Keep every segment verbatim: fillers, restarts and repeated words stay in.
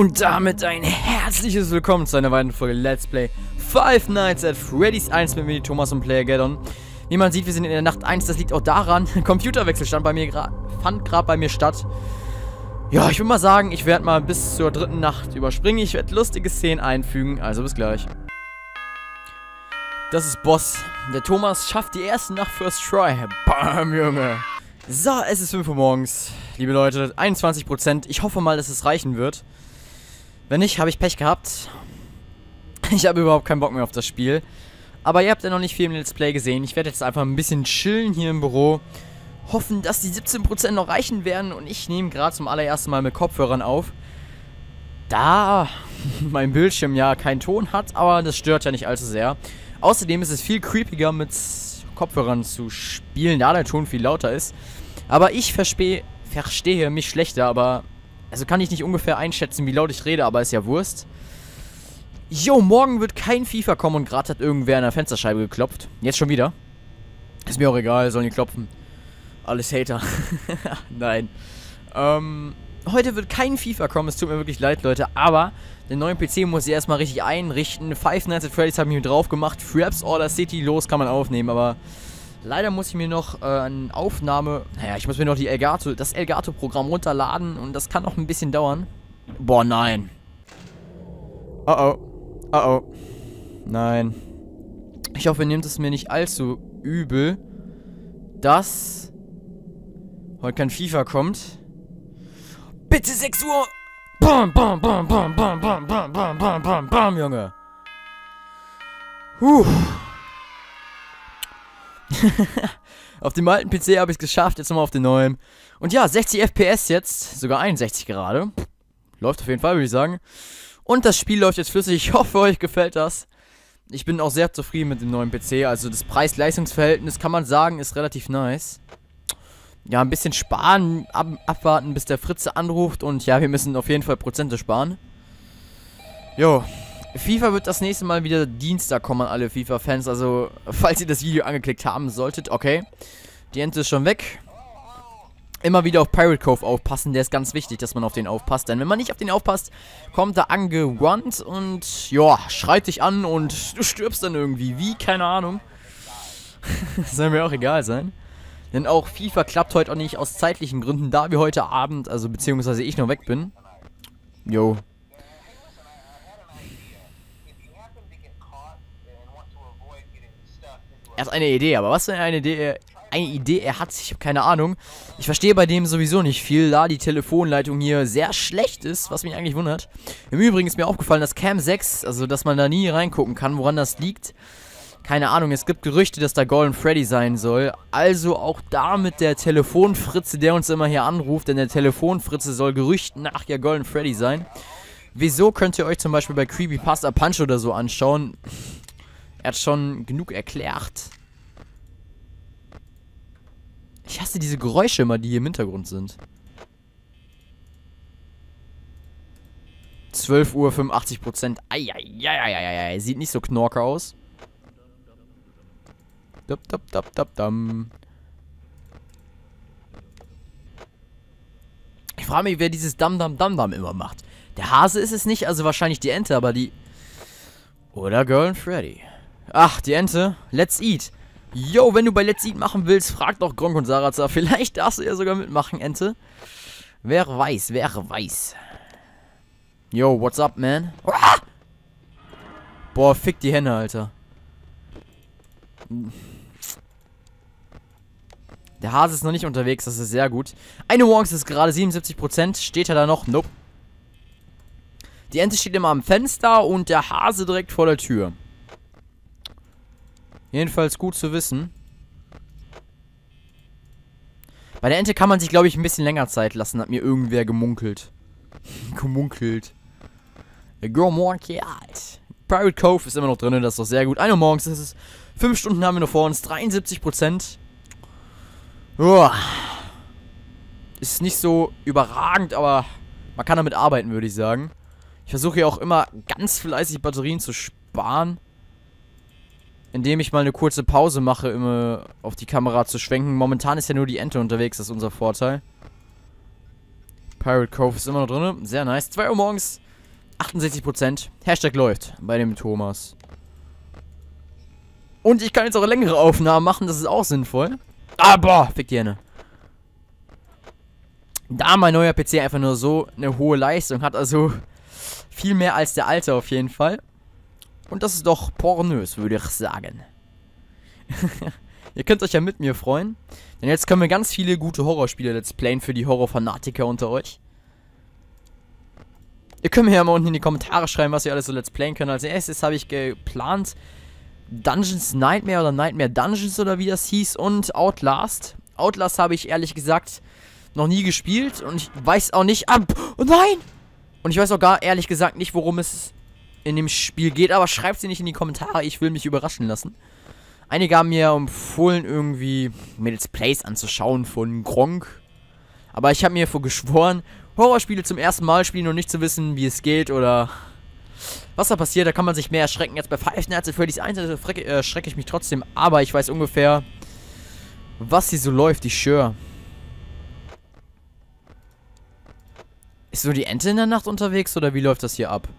Und damit ein herzliches Willkommen zu einer weiteren Folge Let's Play Five Nights at Freddy's eins mit mir, Thomas und PlayerGaddon. Wie man sieht, wir sind in der Nacht eins, das liegt auch daran, Computerwechsel stand bei mir fand gerade bei mir statt. Ja, ich würde mal sagen, ich werde mal bis zur dritten Nacht überspringen. Ich werde lustige Szenen einfügen, also bis gleich. Das ist Boss. Der Thomas schafft die erste Nacht First Try. Bam, Junge. So, es ist fünf Uhr morgens. Liebe Leute, einundzwanzig Prozent. Ich hoffe mal, dass es reichen wird. Wenn nicht, habe ich Pech gehabt. Ich habe überhaupt keinen Bock mehr auf das Spiel. Aber ihr habt ja noch nicht viel im Let's Play gesehen. Ich werde jetzt einfach ein bisschen chillen hier im Büro. Hoffen, dass die siebzehn Prozent noch reichen werden. Und ich nehme gerade zum allerersten Mal mit Kopfhörern auf. Da mein Bildschirm ja keinen Ton hat, aber das stört ja nicht allzu sehr. Außerdem ist es viel creepiger mit Kopfhörern zu spielen, da der Ton viel lauter ist. Aber ich verspähe, verstehe mich schlechter, aber... Also kann ich nicht ungefähr einschätzen, wie laut ich rede, aber ist ja Wurst. Jo, morgen wird kein FIFA kommen und gerade hat irgendwer an der Fensterscheibe geklopft. Jetzt schon wieder. Ist mir auch egal, sollen die klopfen. Alles Hater. Nein. Ähm, heute wird kein FIFA kommen, es tut mir wirklich leid, Leute, aber den neuen P C muss ich erstmal richtig einrichten. Five Nights at Freddy's habe ich mir drauf gemacht. Fraps Order City, los, kann man aufnehmen, aber... Leider muss ich mir noch äh, eine Aufnahme... Naja, ich muss mir noch die Elgato, das Elgato-Programm runterladen und das kann noch ein bisschen dauern. Boah, nein. Oh oh. Oh oh. Nein. Ich hoffe, ihr nehmt es mir nicht allzu übel, dass heute kein FIFA kommt. Bitte sechs Uhr! Bam, bam, bam, bam, bam, bam, bam, bam, bam, bam, bam, Junge. Huh. Auf dem alten P C habe ich es geschafft, jetzt nochmal auf den neuen. Und ja, sechzig F P S jetzt, sogar einundsechzig gerade. Läuft auf jeden Fall, würde ich sagen. Und das Spiel läuft jetzt flüssig, ich hoffe, euch gefällt das. Ich bin auch sehr zufrieden mit dem neuen P C, also das Preis-Leistungs-Verhältnis kann man sagen, ist relativ nice. Ja, ein bisschen sparen, ab, abwarten, bis der Fritze anruft und ja, wir müssen auf jeden Fall Prozente sparen. Jo. FIFA wird das nächste Mal wieder Dienstag kommen an alle FIFA-Fans, also falls ihr das Video angeklickt haben solltet, okay. Die Ente ist schon weg. Immer wieder auf Pirate Cove aufpassen, der ist ganz wichtig, dass man auf den aufpasst, denn wenn man nicht auf den aufpasst, kommt er angewandt und, ja, schreit dich an und du stirbst dann irgendwie, wie, keine Ahnung. Das soll mir auch egal sein. Denn auch FIFA klappt heute auch nicht aus zeitlichen Gründen, da wir heute Abend, also beziehungsweise ich noch weg bin. Jo. Er hat eine Idee, aber was für eine Idee, eine Idee er hat, ich habe keine Ahnung. Ich verstehe bei dem sowieso nicht viel, da die Telefonleitung hier sehr schlecht ist, was mich eigentlich wundert. Im Übrigen ist mir aufgefallen, dass Cam sechs, also dass man da nie reingucken kann, woran das liegt. Keine Ahnung, es gibt Gerüchte, dass da Golden Freddy sein soll. Also auch da mit der Telefonfritze, der uns immer hier anruft, denn der Telefonfritze soll Gerüchten nach ja Golden Freddy sein. Wieso könnt ihr euch zum Beispiel bei Creepypasta Punch oder so anschauen? Er hat schon genug erklärt. Ich hasse diese Geräusche immer, die hier im Hintergrund sind. zwölf Uhr, fünfundachtzig Prozent. Eieieiei, sieht nicht so knorke aus. Dab, dab, dab, dab, dam. Ich frage mich, wer dieses Dam, Dam, Dam, Dam immer macht. Der Hase ist es nicht, also wahrscheinlich die Ente, aber die... Oder Golden Freddy. Ach, die Ente. Let's Eat. Yo, wenn du bei Let's Eat machen willst, frag doch Gronk und Sarazar. Vielleicht darfst du ja sogar mitmachen, Ente. Wer weiß, wer weiß. Yo, what's up, man? Ah! Boah, fick die Henne, Alter. Der Hase ist noch nicht unterwegs, das ist sehr gut. Eine Wonks ist gerade siebenundsiebzig Prozent. Steht er da noch? Nope. Die Ente steht immer am Fenster und der Hase direkt vor der Tür. Jedenfalls gut zu wissen. Bei der Ente kann man sich, glaube ich, ein bisschen länger Zeit lassen, hat mir irgendwer gemunkelt. gemunkelt. Gemunkelt. Pirate Cove ist immer noch drin, das ist doch sehr gut. Eine morgens ist es. Fünf Stunden haben wir noch vor uns, dreiundsiebzig Prozent. Uah. Ist nicht so überragend, aber man kann damit arbeiten, würde ich sagen. Ich versuche ja auch immer ganz fleißig Batterien zu sparen. Indem ich mal eine kurze Pause mache, immer auf die Kamera zu schwenken. Momentan ist ja nur die Ente unterwegs, das ist unser Vorteil. Pirate Cove ist immer noch drin. Sehr nice. zwei Uhr morgens. achtundsechzig Prozent. Hashtag läuft bei dem Thomas. Und ich kann jetzt auch längere Aufnahmen machen, das ist auch sinnvoll. Aber, fick die Hände. Da mein neuer P C einfach nur so eine hohe Leistung hat, also viel mehr als der alte auf jeden Fall. Und das ist doch pornös, würde ich sagen. Ihr könnt euch ja mit mir freuen. Denn jetzt können wir ganz viele gute Horrorspiele let's playen für die Horrorfanatiker unter euch. Ihr könnt mir ja mal unten in die Kommentare schreiben, was ihr alles so let's playen könnt. Als erstes habe ich geplant Dungeons Nightmare oder Nightmare Dungeons oder wie das hieß und Outlast. Outlast habe ich ehrlich gesagt noch nie gespielt und ich weiß auch nicht ab. Oh nein! Und ich weiß auch gar ehrlich gesagt nicht, worum es in dem Spiel geht, aber schreibt sie nicht in die Kommentare, ich will mich überraschen lassen. Einige haben mir empfohlen, irgendwie mir Let's Plays anzuschauen von Gronk. Aber ich habe mir vorgeschworen, Horrorspiele zum ersten Mal spielen und nicht zu wissen, wie es geht oder was da passiert. Da kann man sich mehr erschrecken. Jetzt bei Five Nights at Freddy's eins erschrecke äh, schrecke ich mich trotzdem. Aber ich weiß ungefähr, was hier so läuft, ich schwöre. Ist so die Ente in der Nacht unterwegs oder wie läuft das hier ab?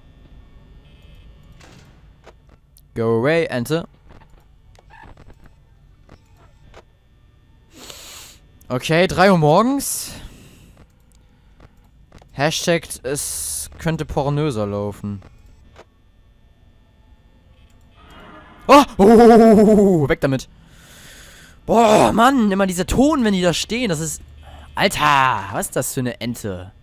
Go away, Ente. Okay, drei Uhr morgens. Hashtag, es könnte pornöser laufen. Oh, oh, oh, oh, weg damit. Boah, Mann, immer dieser Ton, wenn die da stehen, das ist... Alter, was ist das für eine Ente?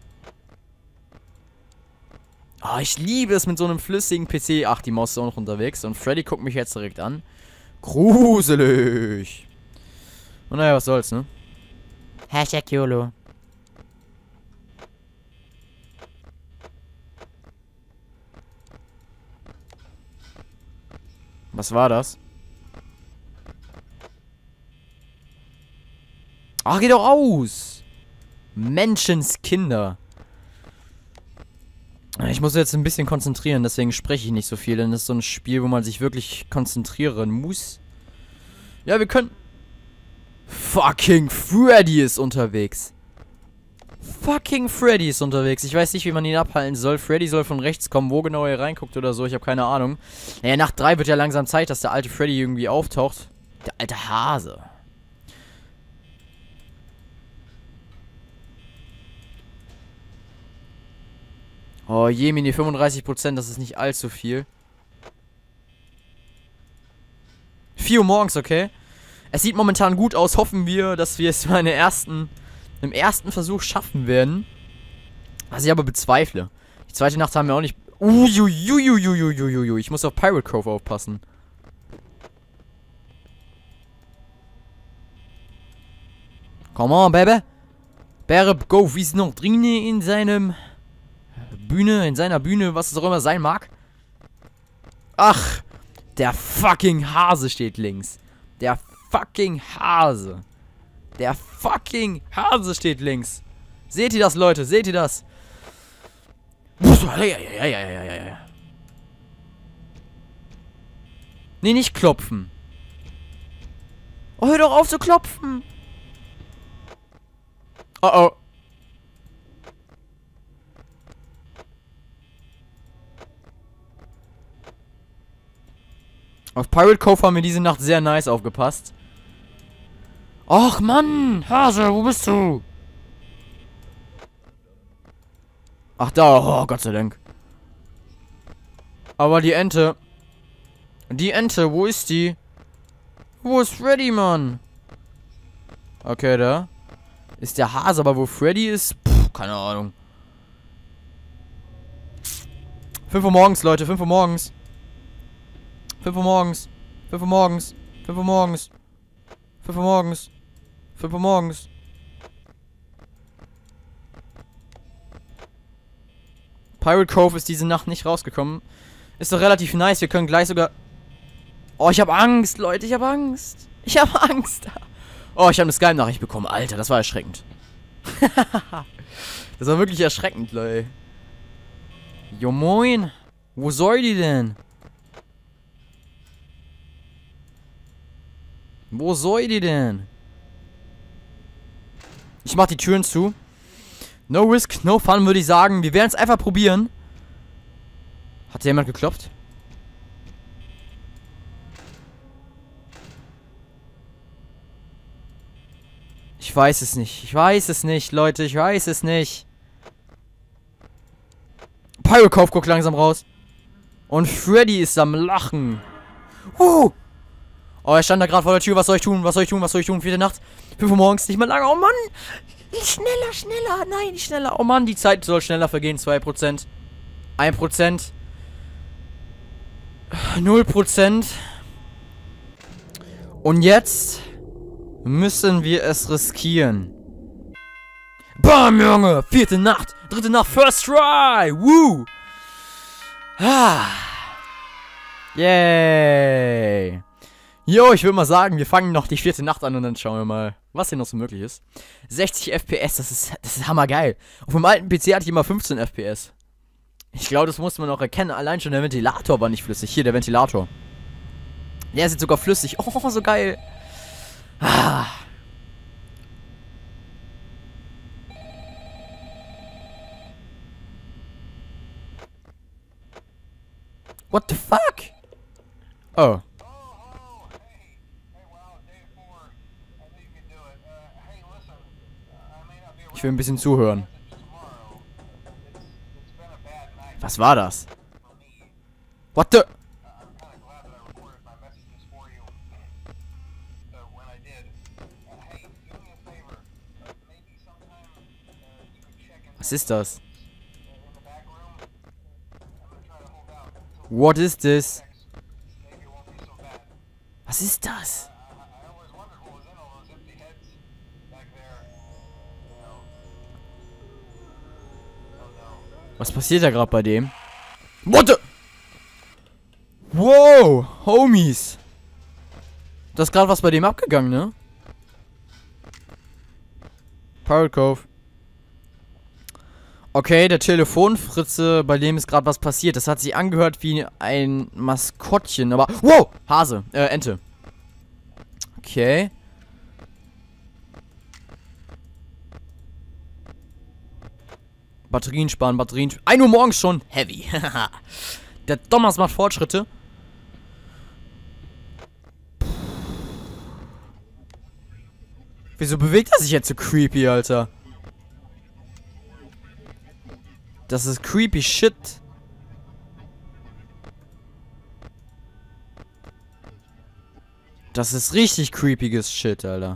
Oh, ich liebe es mit so einem flüssigen P C. Ach, die Maus ist auch noch unterwegs. Und Freddy guckt mich jetzt direkt an. Gruselig. Und naja, was soll's, ne? Hashtag YOLO. Was war das? Ach, geh doch aus! Menschenskinder. Ich muss jetzt ein bisschen konzentrieren, deswegen spreche ich nicht so viel, denn das ist so ein Spiel, wo man sich wirklich konzentrieren muss. Ja, wir können... Fucking Freddy ist unterwegs. Fucking Freddy ist unterwegs. Ich weiß nicht, wie man ihn abhalten soll. Freddy soll von rechts kommen, wo genau er reinguckt oder so. Ich habe keine Ahnung. Naja, nach drei wird ja langsam Zeit, dass der alte Freddy irgendwie auftaucht. Der alte Hase. Oh, Jemini, fünfunddreißig Prozent, das ist nicht allzu viel. vier Uhr morgens, okay. Es sieht momentan gut aus. Hoffen wir, dass wir es in der ersten, im ersten Versuch schaffen werden. Was ich aber bezweifle. Die zweite Nacht haben wir auch nicht... Uiuiuiuiuiuiui. Ich muss auf Pirate Cove aufpassen. Come on, baby. Pirate Cove ist noch drin in seinem... Bühne, in seiner Bühne, was es auch immer sein mag. Ach, der fucking Hase steht links. Der fucking Hase. Der fucking Hase steht links. Seht ihr das, Leute? Seht ihr das? Nee, nicht klopfen. Oh, hör doch auf zu klopfen. Oh, oh. Auf Pirate Cove haben wir diese Nacht sehr nice aufgepasst. Och, Mann! Hase, wo bist du? Ach, da. Oh, Gott sei Dank. Aber die Ente. Die Ente, wo ist die? Wo ist Freddy, Mann? Okay, da. Ist der Hase, aber wo Freddy ist? Puh, keine Ahnung. fünf Uhr morgens, Leute. fünf Uhr morgens. fünf Uhr morgens. fünf Uhr morgens. fünf Uhr morgens. fünf Uhr morgens. fünf Uhr morgens. Pirate Cove ist diese Nacht nicht rausgekommen. Ist doch relativ nice. Wir können gleich sogar... Oh, ich habe Angst, Leute. Ich habe Angst. Ich habe Angst. Oh, ich habe eine Skype-Nachricht bekommen. Alter, das war erschreckend. Das war wirklich erschreckend, Leute. Jo, moin. Wo soll die denn? Wo soll die denn? Ich mach die Türen zu. No risk, no fun, würde ich sagen. Wir werden es einfach probieren. Hat jemand geklopft? Ich weiß es nicht. Ich weiß es nicht, Leute. Ich weiß es nicht. Pyrocove guckt langsam raus. Und Freddy ist am Lachen. Uh. Oh, er stand da gerade vor der Tür. Was soll ich tun? Was soll ich tun? Was soll ich tun? Vierte Nacht. fünf Uhr morgens. Nicht mehr lange. Oh Mann. Schneller, schneller. Nein, nicht schneller. Oh Mann, die Zeit soll schneller vergehen. zwei Prozent. ein Prozent. null Prozent. Und jetzt müssen wir es riskieren. Bam, Junge. Vierte Nacht. Dritte Nacht. First try. Woo. Ah. Yay. Jo, ich würde mal sagen, wir fangen noch die vierte Nacht an und dann schauen wir mal, was hier noch so möglich ist. sechzig F P S, das ist, das ist hammergeil. Auf dem alten P C hatte ich immer fünfzehn F P S. Ich glaube, das musste man auch erkennen. Allein schon der Ventilator war nicht flüssig. Hier, der Ventilator. Der ist jetzt sogar flüssig. Oh, so geil. Ah. What the fuck? Oh. Ich will ein bisschen zuhören. Was war das? What the? Was ist das? What is this? Was ist das? Was passiert da gerade bei dem? What the? Wow, Homies. Da ist gerade was bei dem abgegangen, ne? Pirate Cove. Okay, der Telefonfritze, bei dem ist gerade was passiert. Das hat sich angehört wie ein Maskottchen, aber... Wow! Hase, äh, Ente. Okay. Batterien sparen, Batterien... ein Uhr morgens schon. Heavy. Der Thomas macht Fortschritte. Wieso bewegt er sich jetzt so creepy, Alter? Das ist creepy shit. Das ist richtig creepiges Shit, Alter.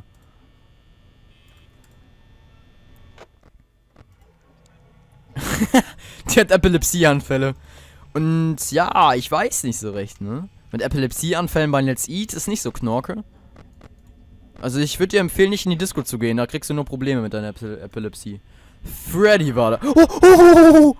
Die hat Epilepsieanfälle. Und ja, ich weiß nicht so recht, ne? Mit Epilepsieanfällen bei Let's Eat ist nicht so knorke. Also ich würde dir empfehlen, nicht in die Disco zu gehen. Da kriegst du nur Probleme mit deiner Epil Epilepsie. Freddy war da. Oh, oh, oh, oh, oh.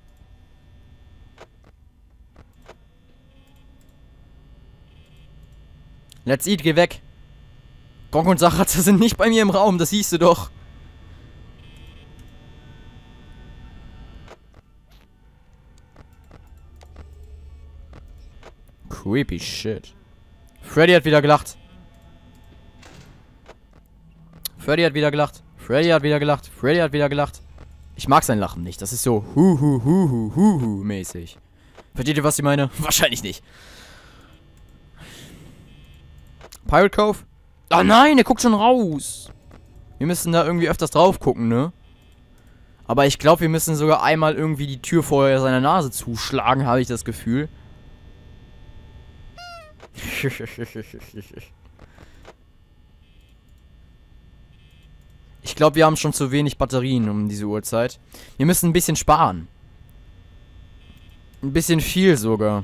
Let's Eat, geh weg. Gronk und Sachaza sind nicht bei mir im Raum, das siehst du doch. Creepy shit. Freddy hat wieder gelacht. Freddy hat wieder gelacht. Freddy hat wieder gelacht. Freddy hat wieder gelacht. Ich mag sein Lachen nicht. Das ist so hu hu hu hu hu hu mäßig. Versteht ihr, was ich meine? Wahrscheinlich nicht. Pirate Cove? Oh nein, der guckt schon raus. Wir müssen da irgendwie öfters drauf gucken, ne? Aber ich glaube, wir müssen sogar einmal irgendwie die Tür vor seiner Nase zuschlagen, habe ich das Gefühl. Ich glaube, wir haben schon zu wenig Batterien um diese Uhrzeit. Wir müssen ein bisschen sparen. Ein bisschen viel sogar.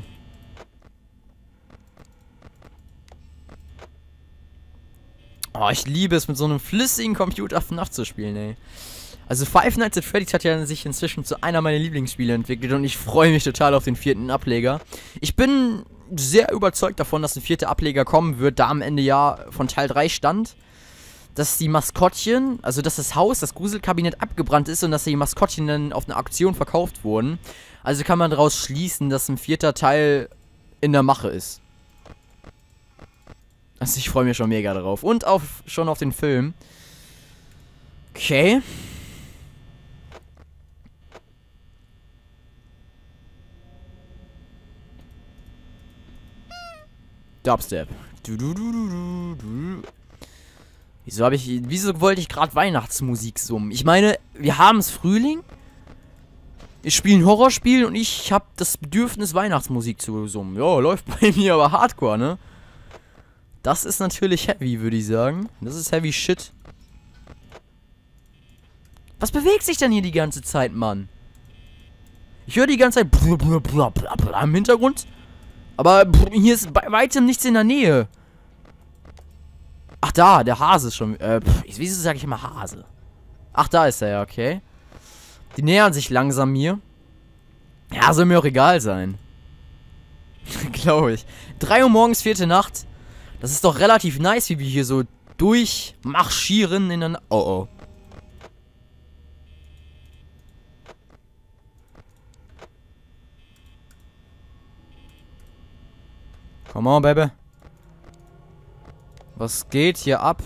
Oh, ich liebe es, mit so einem flüssigen Computer F NAF zu spielen, ey. Also Five Nights at Freddy's hat ja sich inzwischen zu einer meiner Lieblingsspiele entwickelt und ich freue mich total auf den vierten Ableger. Ich bin sehr überzeugt davon, dass ein vierter Ableger kommen wird, da am Ende ja von Teil drei stand, dass die Maskottchen, also dass das Haus, das Gruselkabinett abgebrannt ist und dass die Maskottchen dann auf eine Auktion verkauft wurden. Also kann man daraus schließen, dass ein vierter Teil in der Mache ist. Also ich freue mich schon mega darauf. Und auf, schon auf den Film. Okay. Dubstep. Du, du, du, du, du, du. Wieso habe ich. Wieso wollte ich gerade Weihnachtsmusik summen? Ich meine, wir haben es Frühling. Wir spielen Horrorspiel und ich habe das Bedürfnis, Weihnachtsmusik zu summen. Ja, läuft bei mir aber hardcore, ne? Das ist natürlich heavy, würde ich sagen. Das ist heavy shit. Was bewegt sich denn hier die ganze Zeit, Mann? Ich höre die ganze Zeit blablabla im Hintergrund. Aber hier ist bei weitem nichts in der Nähe. Ach da, der Hase ist schon. Äh, wieso sage ich immer Hase? Ach, da ist er ja, okay. Die nähern sich langsam mir. Ja, soll mir auch egal sein. Glaube ich. drei Uhr morgens, vierte Nacht. Das ist doch relativ nice, wie wir hier so durchmarschieren in der... Oh, oh. Come on, Baby. Was geht hier ab?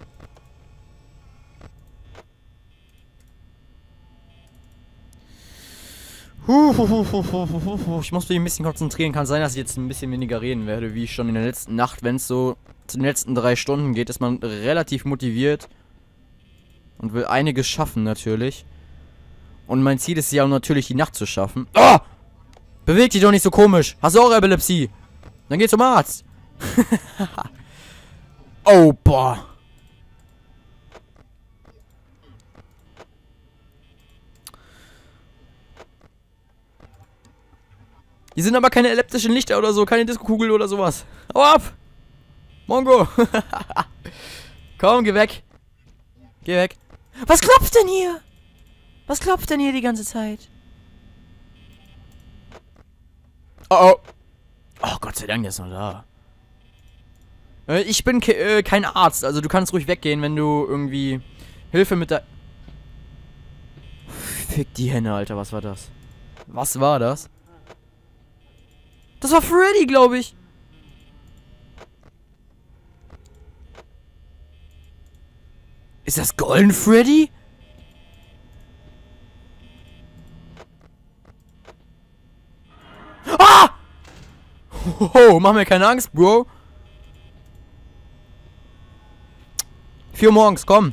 Ich muss mich ein bisschen konzentrieren. Kann sein, dass ich jetzt ein bisschen weniger reden werde, wie schon in der letzten Nacht. Wenn es so zu den letzten drei Stunden geht, ist man relativ motiviert. Und will einiges schaffen, natürlich. Und mein Ziel ist ja auch natürlich, die Nacht zu schaffen. Oh! Beweg dich doch nicht so komisch. Hast du auch Epilepsie? Dann geh zum Arzt. Oh, boah. Hier sind aber keine elliptischen Lichter oder so, keine Diskokugel oder sowas. Hau ab! Mongo! Komm, geh weg. Geh weg. Was klopft denn hier? Was klopft denn hier die ganze Zeit? Oh, oh. Oh, Gott sei Dank, der ist noch da. Äh, ich bin ke äh, kein Arzt, also du kannst ruhig weggehen, wenn du irgendwie Hilfe mit der... Fick die Henne, Alter, was war das? Was war das? Das war Freddy, glaube ich. Ist das Golden Freddy? Ah! Hoho, mach mir keine Angst, Bro. Vier Uhr morgens, komm.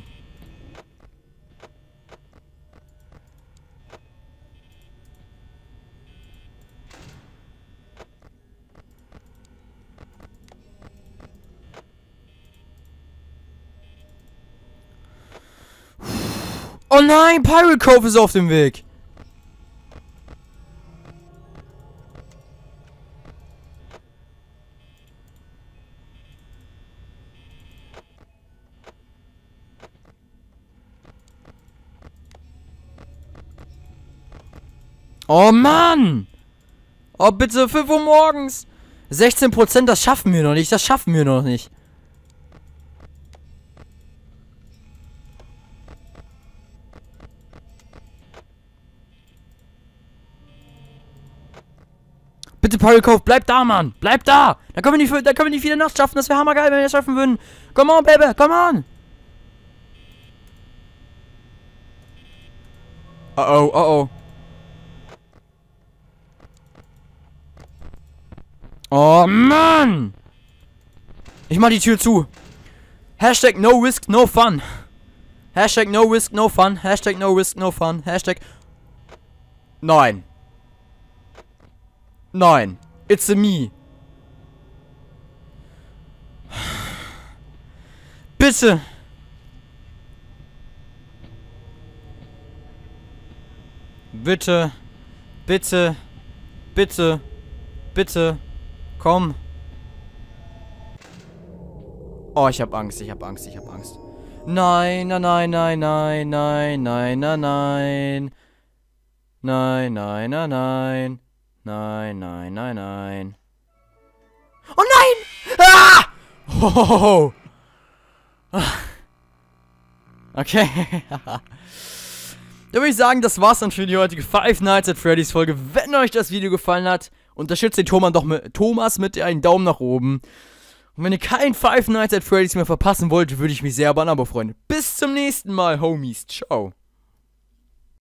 Oh nein, Pirate Cove ist auf dem Weg. Oh Mann! Oh bitte, fünf Uhr morgens! sechzehn Prozent, das schaffen wir noch nicht, das schaffen wir noch nicht. Bitte, Pirate Cove, bleib da, Mann! Bleib da! Da können wir nicht, da können wir nicht viele Nacht schaffen, das wäre hammergeil, wenn wir das schaffen würden. Come on, Baby, come on! Oh oh, oh oh. Oh Mann! Ich mach die Tür zu. Hashtag no risk, no fun. Hashtag no risk, no fun. Hashtag no risk, no fun. Hashtag... Nein. Nein. It's a me. Bitte. Bitte. Bitte. Bitte. Bitte. Komm. Oh, ich hab Angst, ich hab Angst, ich hab Angst. Nein, nein, nein, nein, nein, nein, nein, nein, nein. Nein, nein, nein, nein. Nein, nein, nein, nein. Oh nein! Ah! Oh! Okay. Dann würde ich sagen, das war's dann für die heutige Five Nights at Freddy's Folge. Wenn euch das Video gefallen hat, unterstützt den Thomas, doch mit, Thomas mit einem Daumen nach oben. Und wenn ihr kein Five Nights at Freddy's mehr verpassen wollt, würde ich mich sehr über ein Abo freuen. Bis zum nächsten Mal, Homies. Ciao.